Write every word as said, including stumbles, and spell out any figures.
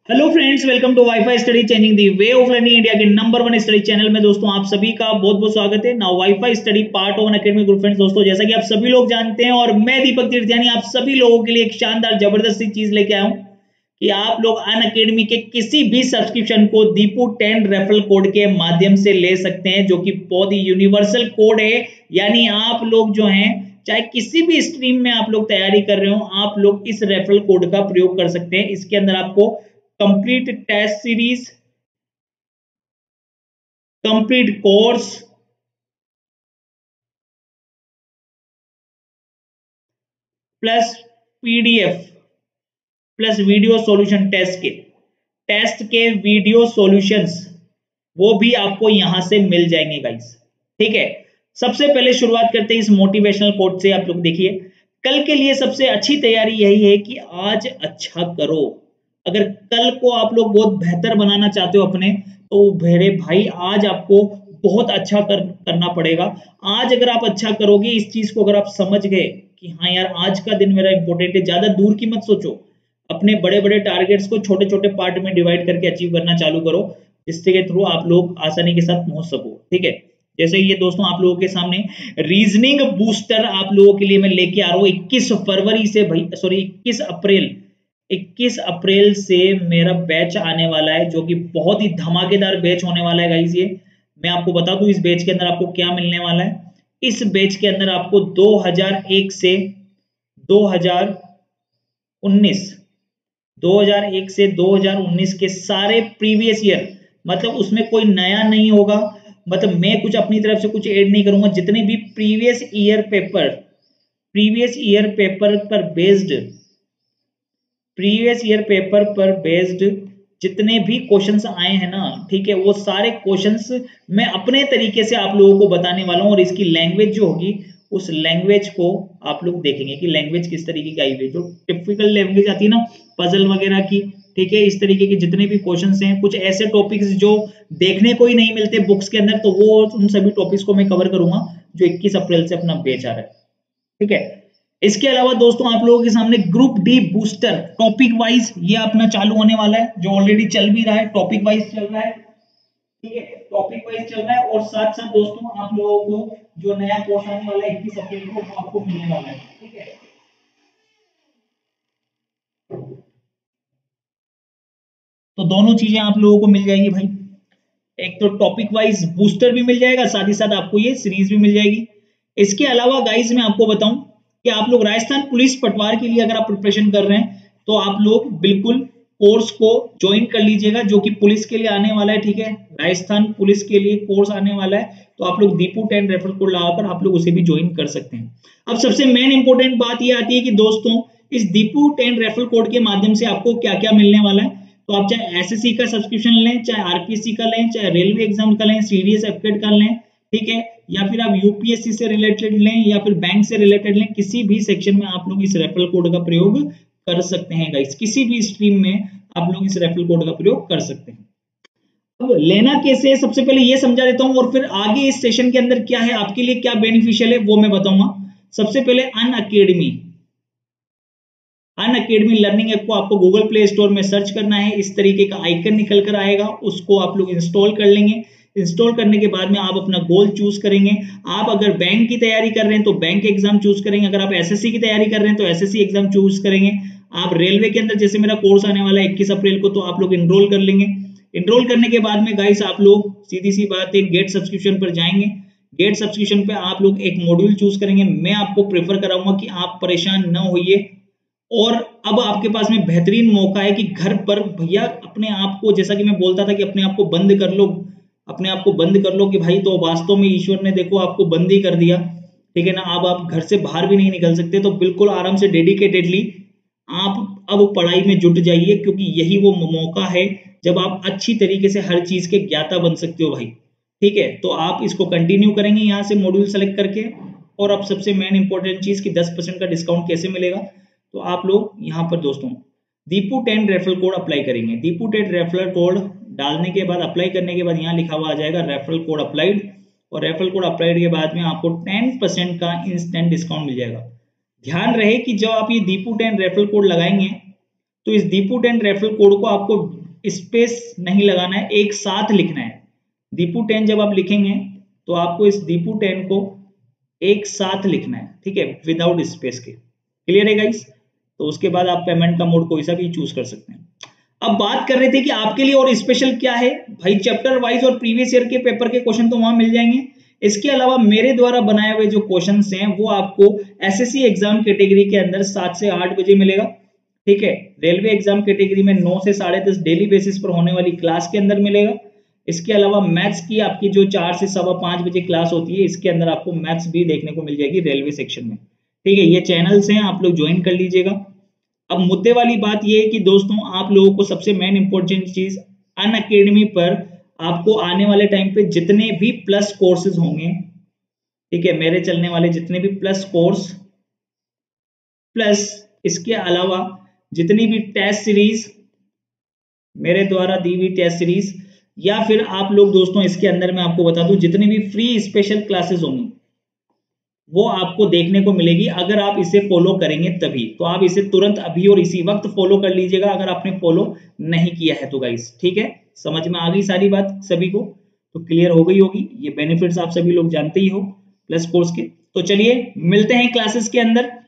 Hello friends, welcome to wifi study changing the way of learning India के number one study channel में दोस्तों आप सभी का बहुत बहुत स्वागत है। Now wifi study part one academy group friends दोस्तों, जैसा कि आप सभी लोग जानते हैं और मैं दीपक तीर्थयानी आप सभी लोगों के लिए एक शानदार जबरदस्ती चीज लेके आया हूं कि आप लोग अन अकेडमी के किसी भी सब्सक्रिप्शन को दीपू टेन रेफरल कोड के माध्यम से ले सकते हैं, जो कि बहुत ही यूनिवर्सल कोड है। यानी आप लोग जो हैं, चाहे किसी भी स्ट्रीम में आप लोग तैयारी कर रहे हो, आप लोग इस रेफरल कोड का प्रयोग कर सकते हैं। इसके अंदर आपको complete test series, complete course, plus PDF, plus video solution test के टेस्ट के वीडियो सॉल्यूशंस वो भी आपको यहां से मिल जाएंगे गाइस। ठीक है, सबसे पहले शुरुआत करते हैं इस मोटिवेशनल कोट से। आप लोग देखिए, कल के लिए सबसे अच्छी तैयारी यही है कि आज अच्छा करो। अगर कल को आप लोग बहुत बेहतर बनाना चाहते हो अपने, तो मेरे भाई आज आपको बहुत अच्छा कर, करना पड़ेगा। आज अगर आप अच्छा करोगे, इस चीज को अगर आप समझ गए कि हाँ यार आज का दिन मेरा इंपॉर्टेंट है, ज्यादा दूर की मत सोचो। अपने बड़े बड़े टारगेट्स को छोटे छोटे पार्ट में डिवाइड करके अचीव करना चालू करो, जिसके के थ्रू आप लोग आसानी के साथ पहुंच सको। ठीक है, जैसे ये दोस्तों आप लोगों के सामने रीजनिंग बूस्टर आप लोगों के लिए मैं लेके आ रहा हूँ इक्कीस फरवरी से, भाई सॉरी इक्कीस अप्रैल इक्कीस अप्रैल से मेरा बैच आने वाला है, जो कि बहुत ही धमाकेदार बैच होने वाला है गाइस। ये मैं आपको बता दूं, इस बैच के अंदर आपको क्या मिलने वाला है। इस बैच के अंदर आपको दो हज़ार एक से दो हज़ार उन्नीस दो हज़ार एक से दो हज़ार उन्नीस के सारे प्रीवियस ईयर, मतलब उसमें कोई नया नहीं होगा, मतलब मैं कुछ अपनी तरफ से कुछ ऐड नहीं करूंगा। जितने भी previous year paper previous year paper पर बेस्ड प्रीवियस ईयर पेपर पर बेस्ड जितने भी क्वेश्चंस आए हैं ना, ठीक है, वो सारे क्वेश्चंस मैं अपने तरीके से आप लोगों को बताने वाला हूं। और इसकी लैंग्वेज जो होगी, उस लैंग्वेज को आप लोग देखेंगे कि लैंग्वेज किस तरीके की आई हुई है। जो टिपिकल लैंग्वेज आती है ना, पजल वगैरह की, ठीक है, इस तरीके के जितने भी क्वेश्चंस हैं, कुछ ऐसे टॉपिक्स जो देखने को ही नहीं मिलते बुक्स के अंदर, तो वो उन सभी टॉपिक्स को मैं कवर करूंगा जो इक्कीस अप्रैल से अपना बैच आ रहा है। ठीक है, इसके अलावा दोस्तों आप लोगों के सामने group D booster topic wise ये अपना चालू होने वाला है, जो ऑलरेडी चल भी रहा है, टॉपिक वाइज चल रहा है। ठीक है, टॉपिक वाइज चल रहा है। और साथ साथ दोस्तों आप लोगों को जो नया कोर्स आने वाला है इक्कीस अप्रैल को, वो आपको मिलने वाला है। ठीक है, तो दोनों चीजें आप लोगों को मिल जाएगी भाई। एक तो टॉपिक वाइज बूस्टर भी मिल जाएगा, साथ ही साथ आपको ये सीरीज भी मिल जाएगी। इसके अलावा गाइज मैं आपको बताऊं कि आप लोग राजस्थान पुलिस पटवार के लिए अगर आप प्रिपरेशन कर रहे हैं, तो आप लोग बिल्कुल कोर्स को ज्वाइन कर लीजिएगा, जो कि पुलिस के लिए आने वाला है। ठीक है, राजस्थान पुलिस के लिए कोर्स आने वाला है, तो आप लोग दीपू टेन रेफरल कोड लगाकर आप लोग उसे भी ज्वाइन कर सकते हैं। अब सबसे मेन इंपॉर्टेंट बात यह आती है कि दोस्तों, इस दीपू टेन रेफरल कोड के माध्यम से आपको क्या क्या मिलने वाला है। तो आप चाहे एसएससी का सब्सक्रिप्शन लें, चाहे आरपीएससी का लें, चाहे रेलवे एग्जाम का लें, सीडीएस एफकेट का लें, ठीक है, या फिर आप यूपीएससी से रिलेटेड लें या फिर बैंक से रिलेटेड लें, किसी भी सेक्शन में आप लोग इस रेफरल कोड का प्रयोग कर सकते हैं गाइस। किसी भी स्ट्रीम में आप लोग इस रेफरल कोड का प्रयोग कर सकते हैं। अब लेना कैसे है, सबसे पहले ये समझा देता हूं, और फिर आगे इस सेशन के अंदर क्या है, आपके लिए क्या बेनिफिशियल है, वो मैं बताऊंगा। सबसे पहले Unacademy Unacademy learning app को आपको गूगल प्ले स्टोर में सर्च करना है। इस तरीके का आइकन निकल कर आएगा, उसको आप लोग इंस्टॉल कर लेंगे। इंस्टॉल करने के बाद में आप अपना गोल चूज करेंगे। आप अगर बैंक की तैयारी कर रहे हैं तो बैंक एग्जाम चूज करेंगे, अगर आप एसएससी की तैयारी कर रहे हैं तो एसएससी एग्जाम चूज करेंगे। आप रेलवे के अंदर जैसे मेरा कोर्स आने वाला है इक्कीस अप्रैल को, तो आप लोग इनरोल कर लेंगे। इनरोल करने के बाद में गाइस आप लोग सीधी सी बात है, गेट सब्सक्रिप्शन पर जाएंगे। गेट सब्सक्रिप्शन पे आप लोग एक मॉड्यूल चूज करेंगे। मैं आपको प्रेफर कराऊंगा कि आप परेशान न होइए, और अब आपके पास में बेहतरीन मौका है कि घर पर भैया अपने आप को, जैसा कि मैं बोलता था कि अपने आप को बंद कर लो, अपने आप को बंद कर लो कि भाई, तो वास्तव में ईश्वर ने देखो आपको बंद ही कर दिया। ठीक है ना, अब आप घर से बाहर भी नहीं निकल सकते, तो बिल्कुल आराम से डेडिकेटेडली आप अब पढ़ाई में जुट जाइए, क्योंकि यही वो मौका है जब आप अच्छी तरीके से हर चीज के ज्ञाता बन सकते हो भाई। ठीक है, तो आप इसको कंटिन्यू करेंगे यहाँ से मॉड्यूल सेलेक्ट करके। और अब सबसे मेन इंपॉर्टेंट चीज कि दस परसेंट का डिस्काउंट कैसे मिलेगा, तो आप लोग यहाँ पर दोस्तों Deepu ten referral code apply करेंगे। दीपू टेन रेफरल कोड डालने के बाद, अप्लाई करने के बाद यहाँ लिखा हुआ आ जाएगा रेफरल कोड अप्लाइड, और रेफरल कोड अप्लाइड के बाद में आपको टेन परसेंट का इंस्टेंट डिस्काउंट मिल जाएगा। ध्यान रहे कि जब आप ये दीपू टेन रेफरल कोड लगाएंगे, तो इस दीपू टेन रेफरल कोड को आपको स्पेस नहीं लगाना है, एक साथ लिखना है। दीपू टेन जब आप लिखेंगे तो आपको इस दीपू टेन को एक साथ लिखना है, ठीक है, विदाउट स्पेस के। क्लियर है गाइस? तो उसके बाद आप पेमेंट का मोड कोई सा भी चूज कर सकते हैं। अब बात कर रहे थे कि आपके लिए और स्पेशल क्या है भाई। चैप्टर वाइज और प्रीवियस ईयर के पेपर के क्वेश्चन तो वहां मिल जाएंगे, इसके अलावा मेरे द्वारा बनाए हुए जो क्वेश्चंस हैं वो आपको एसएससी एग्जाम कैटेगरी के अंदर सात से आठ बजे मिलेगा, ठीक है। रेलवे एग्जाम कैटेगरी में नौ से साढ़े दस डेली बेसिस पर होने वाली क्लास के अंदर मिलेगा। इसके अलावा मैथ्स की आपकी जो चार से सवा पांच बजे क्लास होती है, इसके अंदर आपको मैथ्स भी देखने को मिल जाएगी रेलवे सेक्शन में, ठीक है। ये चैनल्स हैं, आप लोग ज्वाइन कर लीजिएगा। अब मुद्दे वाली बात ये है कि दोस्तों आप लोगों को सबसे मेन इंपॉर्टेंट चीज, अनअकैडमी पर आपको आने वाले टाइम पे जितने भी प्लस कोर्सेज होंगे, ठीक है, मेरे चलने वाले जितने भी प्लस कोर्स, प्लस इसके अलावा जितनी भी टेस्ट सीरीज, मेरे द्वारा दी हुई टेस्ट सीरीज, या फिर आप लोग दोस्तों इसके अंदर मैं आपको बता दूं जितनी भी फ्री स्पेशल क्लासेस होंगी वो आपको देखने को मिलेगी अगर आप इसे फॉलो करेंगे तभी। तो आप इसे तुरंत अभी और इसी वक्त फॉलो कर लीजिएगा अगर आपने फॉलो नहीं किया है तो गाइस, ठीक है। समझ में आ गई सारी बात सभी को? तो क्लियर हो गई होगी, ये बेनिफिट्स आप सभी लोग जानते ही हो प्लस कोर्स के। तो चलिए मिलते हैं क्लासेस के अंदर।